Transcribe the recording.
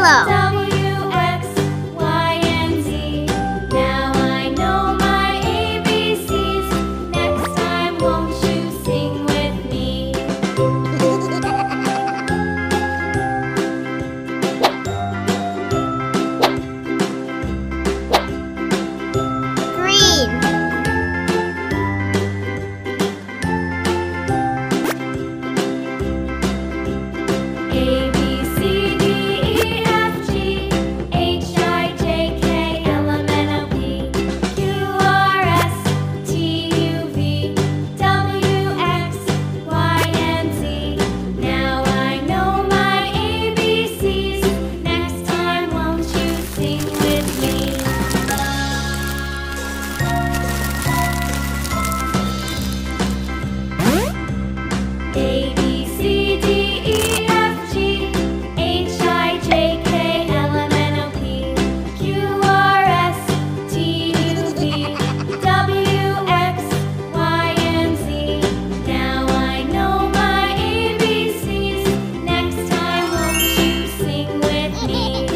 Yellow. W, X, Y, and Z. Now I know my ABCs. Next time, won't you sing with me? Green. A, B, C, D, E, F, G, H, I, J, K, L, M, N, O, P, Q, R, S, T, U, V, W, X, Y, and Z. Now I know my ABCs. Next time, won't you sing with me? A, B, C, D, E, F, G, H, I, J, K, L, M, N, O, P, Q, R, S, T, U, V, W, X, Y, and Z. Now I know my ABCs. Next time, won't you sing with me?